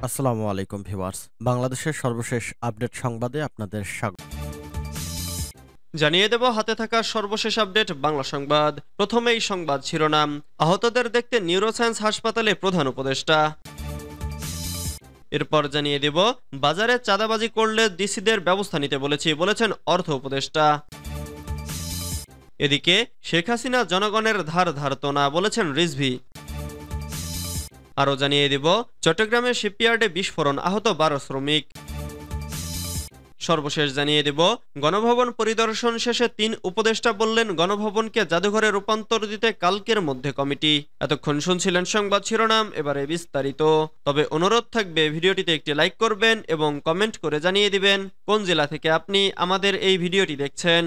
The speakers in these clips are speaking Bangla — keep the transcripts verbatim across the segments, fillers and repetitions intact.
আসসালামু আলাইকুম ভিউয়ার্স, বাংলাদেশের সর্বশেষ আপডেট সংবাদে আপনাদের স্বাগত। জানিয়ে দেব হাতে থাকা সর্বশেষ আপডেট বাংলা সংবাদ। প্রথমেই সংবাদ শিরোনাম। আহতদের দেখতে নিউরোসায়েন্স হাসপাতালে প্রধান উপদেষ্টা। এরপর জানিয়ে দেব বাজারে চাঁদাবাজি করলে ডিসিদের ব্যবস্থা নিতে বলেছি বলেছেন অর্থ উপদেষ্টা। এদিকে শেখ হাসিনা জনগণের ধার ধারতো না বলেছেন রিজভী। আরও জানিয়ে দেব চট্টগ্রামের শিপইয়ার্ডে বিস্ফোরণ, আহত বারো শ্রমিক। সর্বশেষ জানিয়ে দেব গণভবন পরিদর্শন শেষে তিন উপদেষ্টা বললেন গণভবনকে জাদুঘরে রূপান্তর দিতে কালকের মধ্যে কমিটি। এতক্ষণ শুনছিলেন সংবাদ শিরোনাম, এবারে বিস্তারিত। তবে অনুরোধ থাকবে ভিডিওটিতে একটি লাইক করবেন এবং কমেন্ট করে জানিয়ে দিবেন কোন জেলা থেকে আপনি আমাদের এই ভিডিওটি দেখছেন।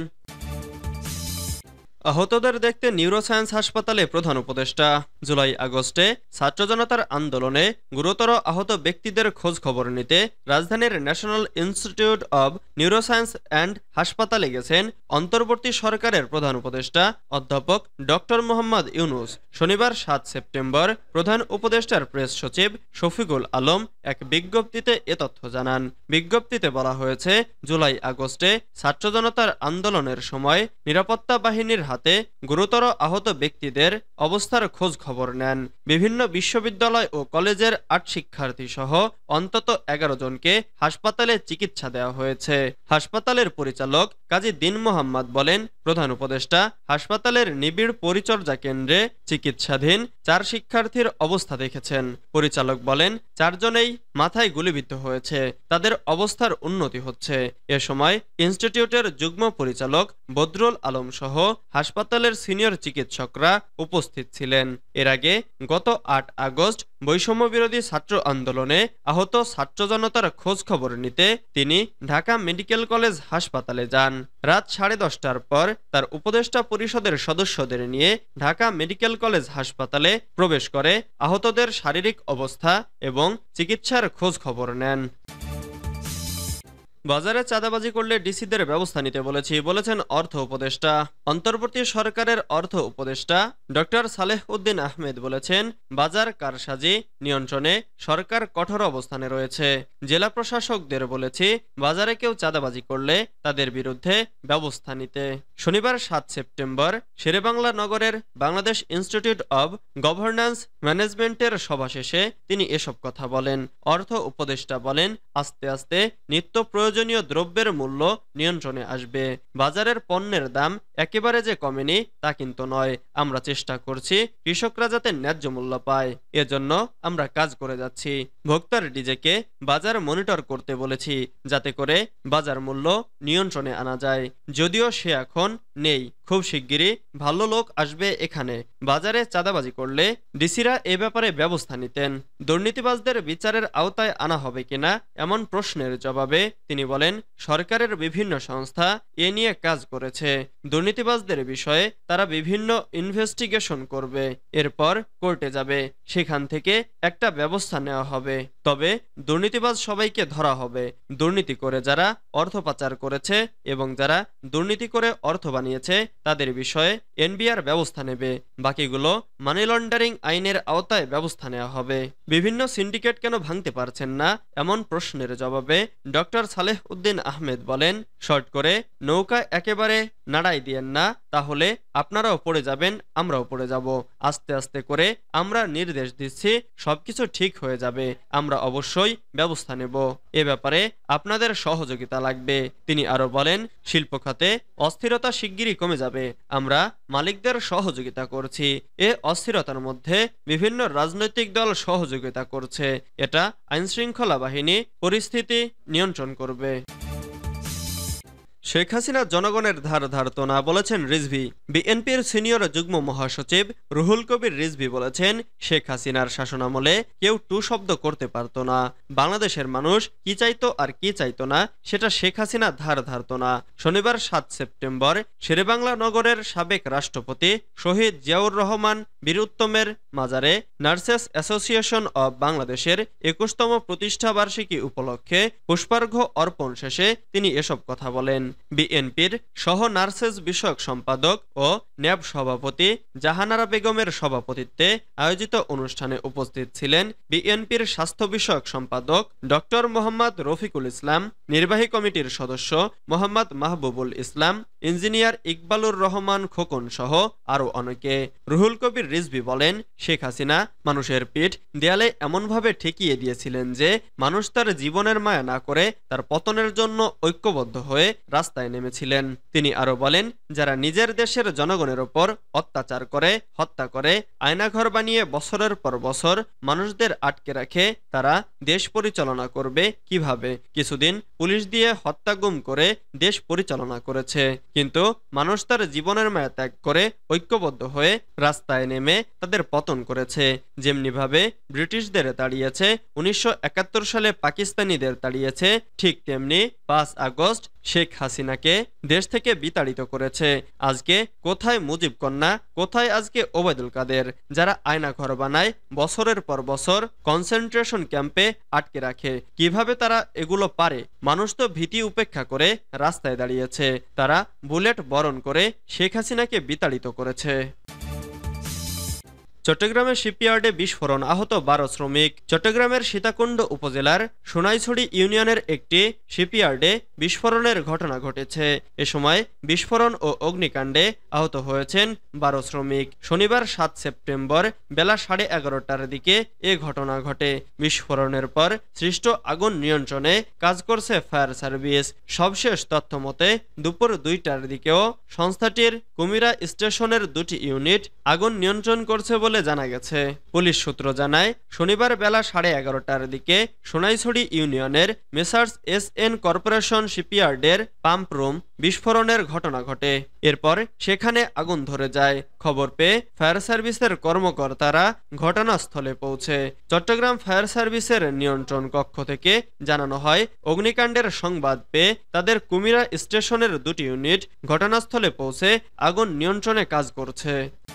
আহতদের দেখতে নিউরোসায়েন্স হাসপাতালে প্রধান উপদেষ্টা। জুলাই আগস্টে ছাত্র জনতার আন্দোলনে গুরুতর আহত ব্যক্তিদের খোঁজ খবর নিতে রাজধানীর National Institute of Neuroscience and হাসপাতালে গেছেন অন্তর্বর্তী সরকারের প্রধান উপদেষ্টা অধ্যাপক ডক্টর মোহাম্মদ ইউনুস। শনিবার সাত সেপ্টেম্বর প্রধান উপদেষ্টার প্রেস সচিব শফিকুল আলম এক বিজ্ঞপ্তিতে এ তথ্য জানান। বিজ্ঞপ্তিতে বলা হয়েছে, জুলাই আগস্টে ছাত্র জনতার আন্দোলনের সময় নিরাপত্তা বাহিনীর হাতে গুরুতর আহত ব্যক্তিদের অবস্থার খোঁজ খবর নেন। বিভিন্ন বিশ্ববিদ্যালয় ও কলেজের আট শিক্ষার্থী সহ অন্তত এগারো জনকে হাসপাতালে চিকিৎসা দেওয়া হয়েছে। হাসপাতালের পরিচালক কাজী দীন মোহাম্মদ বলেন, প্রধান উপদেষ্টা হাসপাতালের নিবিড় পরিচর্যা কেন্দ্রে চিকিৎসাধীন চার শিক্ষার্থীর অবস্থা দেখেছেন। পরিচালক বলেন, চারজনেই মাথায় গুলিবিদ্ধ হয়েছে, তাদের অবস্থার উন্নতি হচ্ছে। এ সময় ইনস্টিটিউটের যুগ্ম পরিচালক বদরুল আলম সহ হাসপাতালের সিনিয়র চিকিৎসকরা উপস্থিত ছিলেন। এর আগে গত আট আগস্ট বৈষম্য বিরোধী ছাত্র আন্দোলনে আহত ছাত্র জনতার খোঁজ খবর নিতে তিনি ঢাকা মেডিকেল কলেজ হাসপাতালে যান। রাত সাড়ে দশটার পর তার উপদেষ্টা পরিষদের সদস্যদের নিয়ে ঢাকা মেডিকেল কলেজ হাসপাতালে প্রবেশ করে আহতদের শারীরিক অবস্থা এবং চিকিৎসার খোঁজ খবর নেন। বাজারে চাঁদাবাজি করলে ডিসিদের ব্যবস্থা নিতে বলেছি বলেছেন অর্থ উপদেষ্টা। অন্তর্বর্তী সরকারের অর্থ উপদেষ্টা ডক্টর সালেহ উদ্দিন আহমেদ বলেছেন, বাজার কারসাজি নিয়ন্ত্রণে সরকার কঠোর অবস্থানে রয়েছে। জেলা প্রশাসকদের বলেছি, বাজারে কেউ চাঁদাবাজি করলে তাদের বিরুদ্ধে ব্যবস্থা নিতে। শনিবার সাত সেপ্টেম্বর শেরেবাংলা নগরের বাংলাদেশ ইনস্টিটিউট অব গভর্নেন্স ম্যানেজমেন্টের সভা শেষে তিনি এসব কথা বলেন। অর্থ উপদেষ্টা বলেন, আস্তে আস্তে নিত্য প্রয়োজনীয় দ্রব্যের মূল্য নিয়ন্ত্রণে আসবে। বাজারের পণ্যের দাম একেবারে যে কমেনি তা কিন্তু নয়। আমরা চেষ্টা করছি কৃষকরা যাতে ন্যায্য মূল্য পায়, এজন্য আমরা কাজ করে যাচ্ছি। ভোক্তার ডিজেকে বাজার মনিটর করতে বলেছি, যাতে করে বাজার মূল্য নিয়ন্ত্রণে আনা যায়। যদিও সে এখন নেই, খুব শিগগিরই ভালো লোক আসবে এখানে। বাজারে চাঁদাবাজি করলে ডিসিরা এ ব্যাপারে ব্যবস্থা নিতেন। দুর্নীতিবাজদের বিচারের আওতায় আনা হবে কিনা এমন প্রশ্নের জবাবে তিনি বলেন, সরকারের বিভিন্ন সংস্থা এ নিয়ে কাজ করেছে। দুর্নীতিবাজদের বিষয়ে তারা বিভিন্ন ইনভেস্টিগেশন করবে, এরপর কোর্টে যাবে, সেখান থেকে একটা ব্যবস্থা নেওয়া হবে। তবে দুর্নীতিবাজ সবাইকে ধরা হবে। দুর্নীতি করে যারা অর্থ পাচার করেছে এবং যারা দুর্নীতি করে অর্থ বানিয়েছে তাদের বিষয়ে এনবিআর ব্যবস্থা নেবে। বাকিগুলো মানি লন্ডারিং আইনের আওতায় ব্যবস্থা নেওয়া হবে। বিভিন্ন সিন্ডিকেট কেন ভাঙতে পারছেন না এমন প্রশ্নের জবাবে ডক্টর সালেহ উদ্দিন আহমেদ বলেন, শর্ট করে নৌকা একেবারে নাড়াই দিয়েন না, তাহলে আপনারাও পড়ে যাবেন, আমরাও পড়ে যাব। আস্তে আস্তে করে আমরা নির্দেশ দিচ্ছি, সবকিছু ঠিক হয়ে যাবে। আমরা অবশ্যই ব্যবস্থা নেব, এ ব্যাপারে আপনাদের সহযোগিতা লাগবে। তিনি আরো বলেন, শিল্প খাতে অস্থিরতা শিগগিরই কমে যাবে। আমরা মালিকদের সহযোগিতা করছি। এ অস্থিরতার মধ্যে বিভিন্ন রাজনৈতিক দল সহযোগিতা করছে। এটা আইনশৃঙ্খলা বাহিনী পরিস্থিতি নিয়ন্ত্রণ করবে। শেখ হাসিনা জনগণের ধার ধারতো না বলেছেন রিজভী। বিএনপির সিনিয়র যুগ্ম মহাসচিব রুহুল কবির রিজভী বলেছেন, শেখ হাসিনার শাসনামলে কেউ টু শব্দ করতে পারত না। বাংলাদেশের মানুষ কি চাইতো আর কি চাইতো না সেটা শেখ হাসিনা ধার ধারতো না। শনিবার সাত সেপ্টেম্বর শেরেবাংলা নগরের সাবেক রাষ্ট্রপতি শহীদ জিয়াউর রহমান বীরুত্তমের মাজারে নার্সেস অ্যাসোসিয়েশন অব বাংলাদেশের একুশতম প্রতিষ্ঠা বার্ষিকী উপলক্ষে পুষ্পার্ঘ্য অর্পণ শেষে তিনি এসব কথা বলেন। বিএনপির সহ নার্সেস বিষয়ক সম্পাদক ও ন্যাব সভাপতি জাহানারা বেগমের সভাপতিত্বে আয়োজিত অনুষ্ঠানে উপস্থিত ছিলেন বিএনপির স্বাস্থ্য বিষয়ক সম্পাদক ডক্টর মোহাম্মদ রফিকুল ইসলাম, নির্বাহী কমিটির সদস্য মোহাম্মদ মাহবুবুল ইসলাম, ইঞ্জিনিয়ার ইকবালুর রহমান খোকন সহ আরও অনেকে। রুহুল কবির রিজভী বলেন, শেখ হাসিনা মানুষের পিঠ দেয়ালে এমনভাবে ঠেকিয়ে দিয়েছিলেন যে মানুষ তার জীবনের মায়া না করে তার পতনের জন্য ঐক্যবদ্ধ হয়ে রাস্তায় নেমেছিলেন। তিনি আরো বলেন, যারা নিজের দেশের জনগণের ওপর অত্যাচার করে, হত্যা করে, আয়নাঘর বানিয়ে বছরের পর বছর মানুষদের আটকে রাখে, তারা দেশ পরিচালনা করবে কিভাবে? কিছুদিন পুলিশ দিয়ে হত্যা গুম করে দেশ পরিচালনা করেছে, কিন্তু মানুষ তার জীবনের মায়া ত্যাগ করে ঐক্যবদ্ধ হয়ে রাস্তায় নেমে তাদের পতন করেছে। যেমনিভাবে ব্রিটিশদের তাড়িয়েছে, উনিশশো একাত্তর সালে পাকিস্তানিদের তাড়িয়েছে, ঠিক তেমনি পাঁচ আগস্ট শেখ হাসিনাকে দেশ থেকে বিতাড়িত করেছে। আজকে কোথায় মুজিব কন্যা, কোথায় আজকে ওবায়দুল কাদের, যারা আয়না ঘর বানায়, বছরের পর বছর কনসেন্ট্রেশন ক্যাম্পে আটকে রাখে? কিভাবে তারা এগুলো পারে? মানুষ তো ভীতি উপেক্ষা করে রাস্তায় দাঁড়িয়েছে, তারা বুলেট বরণ করে শেখ হাসিনাকে বিতাড়িত করেছে। চট্টগ্রামের শিপইয়ার্ডে বিস্ফোরণ, আহত বারো শ্রমিক। চট্টগ্রামের সীতাকুণ্ড উপজেলার সোনাইছড়ি ইউনিয়নের একটি শিপইয়ার্ডে বিস্ফোরণের ঘটনা ঘটেছে। এ সময় বিস্ফোরণ ও অগ্নিকাণ্ডে আহত হয়েছেন বারো শ্রমিক। শনিবার সাত সেপ্টেম্বর বেলা সাড়ে এগারোটার দিকে এ ঘটনা ঘটে। বিস্ফোরণের পর সৃষ্ট আগুন নিয়ন্ত্রণে কাজ করছে ফায়ার সার্ভিস। সবশেষ তথ্য মতে দুপুর দুইটার দিকেও সংস্থাটির কুমিরা স্টেশনের দুটি ইউনিট আগুন নিয়ন্ত্রণ করছে বলে জানা গেছে। পুলিশ সূত্র জানায়, শনিবার বেলা সাড়ে এগারোটার দিকে সোনাইছড়ি ইউনিয়নের মেসার্স এস এন কর্পোরেশন শিপইয়ার্ডের পাম্প রুম বিস্ফোরণের ঘটনা ঘটে। এরপর সেখানে আগুন ধরে যায়। খবর পেয়ে ফায়ার সার্ভিসের কর্মকর্তারা ঘটনাস্থলে পৌঁছে। চট্টগ্রাম ফায়ার সার্ভিসের নিয়ন্ত্রণ কক্ষ থেকে জানানো হয়, অগ্নিকাণ্ডের সংবাদ পেয়ে তাদের কুমিরা স্টেশনের দুটি ইউনিট ঘটনাস্থলে পৌঁছে আগুন নিয়ন্ত্রণে কাজ করছে।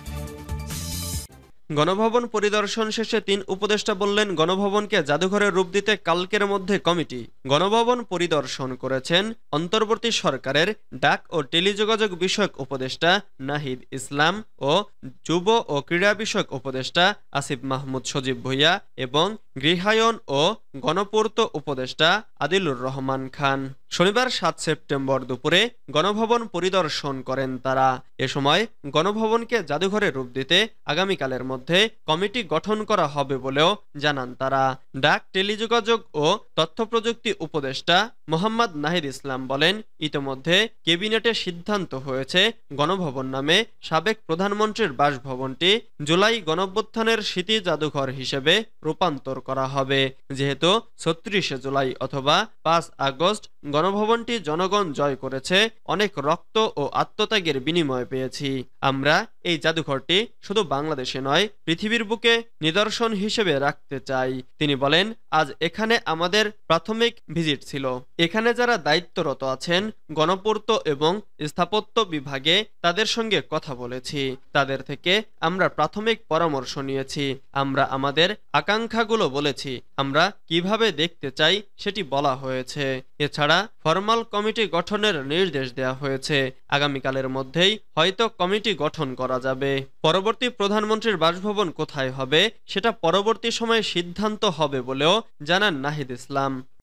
গণভবন পরিদর্শন শেষে তিন উপদেষ্টা বললেন, গণভবনকে জাদুঘরের রূপ দিতে কালকের মধ্যে কমিটি। গণভবন পরিদর্শন করেছেন অন্তর্বর্তী সরকারের ডাক ও টেলিযোগাযোগ বিষয়ক উপদেষ্টা নাহিদ ইসলাম ও যুব ও ক্রীড়া বিষয়ক উপদেষ্টা আসিফ মাহমুদ সজীব ভুইয়া এবং গৃহায়ন ও গণপূর্ত উপদেষ্টা আদিলুর রহমান খান। শনিবার সাত সেপ্টেম্বর দুপুরে গণভবন পরিদর্শন করেন তারা। এ সময় গণভবনকে জাদুঘরে রূপ দিতে আগামীকালের মধ্যে কমিটি গঠন করা হবে বলেও জানান তারা। ডাক, টেলিযোগাযোগ ও তথ্য প্রযুক্তি উপদেষ্টা মোহাম্মদ নাহিদ ইসলাম বলেন, ইতোমধ্যে ক্যাবিনেটে সিদ্ধান্ত হয়েছে গণভবন নামে সাবেক প্রধানমন্ত্রীর বাসভবনটি জুলাই গণঅভ্যুত্থানের স্মৃতি জাদুঘর হিসেবে রূপান্তর করা হবে। যেহেতু ছত্রিশে জুলাই অথবা পাঁচ আগস্ট গণভবনটি জনগণ জয় করেছে, অনেক রক্ত ও আত্মত্যাগের বিনিময় পেয়েছি, আমরা এই জাদুঘরটি শুধু বাংলাদেশে নয় পৃথিবীর বুকে নিদর্শন হিসেবে রাখতে চাই। তিনি বলেন, আজ এখানে আমাদের প্রাথমিক ভিজিট ছিল। এখানে যারা দায়িত্বরত আছেন গণপূর্ত এবং স্থাপত্য বিভাগে, তাদের সঙ্গে কথা বলেছি, তাদের থেকে আমরা প্রাথমিক পরামর্শ নিয়েছি, আমরা আমাদের আকাঙ্ক্ষাগুলো বলেছি, আমরা কিভাবে দেখতে চাই সেটি বলা হয়েছে। এছাড়া ফরমাল কমিটি গঠনের নির্দেশ দেওয়া হয়েছে। আগামীকালের মধ্যেই হয়তো কমিটি গঠন করা যাবে। পরবর্তী প্রধানমন্ত্রীর বাসভবন কোথায় হবে সেটা পরবর্তী সময়ে সিদ্ধান্ত হবে বলেও জানান নাহিদ ইসলাম।